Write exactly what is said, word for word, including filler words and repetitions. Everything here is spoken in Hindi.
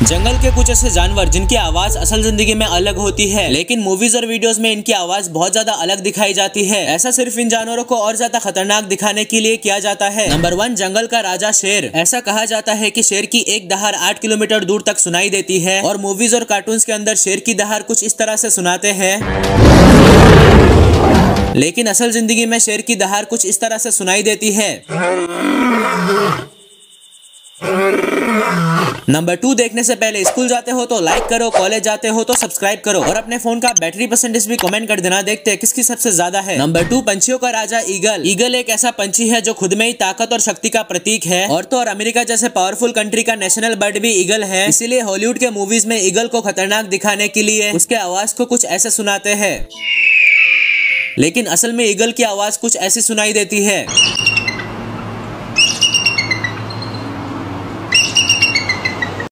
जंगल के कुछ ऐसे जानवर जिनकी आवाज असल जिंदगी में अलग होती है, लेकिन मूवीज और वीडियोस में इनकी आवाज बहुत ज्यादा अलग दिखाई जाती है। ऐसा सिर्फ इन जानवरों को और ज्यादा खतरनाक दिखाने के लिए किया जाता है। नंबर वन, जंगल का राजा शेर। ऐसा कहा जाता है कि शेर की एक दहाड़ आठ किलोमीटर दूर तक सुनाई देती है और मूवीज और कार्टून्स के अंदर शेर की दहाड़ कुछ इस तरह से सुनाते हैं, लेकिन असल जिंदगी में शेर की दहाड़ कुछ इस तरह से सुनाई देती है। नंबर टू, देखने से पहले स्कूल जाते हो तो लाइक करो, कॉलेज जाते हो तो सब्सक्राइब करो और अपने फोन का बैटरी परसेंटेज भी कमेंट कर देना, देखते हैं किसकी सबसे ज्यादा है। नंबर टू, पंछियों का राजा ईगल। ईगल एक ऐसा पंछी है जो खुद में ही ताकत और शक्ति का प्रतीक है, और तो और अमेरिका जैसे पावरफुल कंट्री का नेशनल बर्ड भी ईगल है। इसीलिए हॉलीवुड के मूवीज में ईगल को खतरनाक दिखाने के लिए उसके आवाज को कुछ ऐसे सुनाते हैं, लेकिन असल में ईगल की आवाज कुछ ऐसी सुनाई देती है।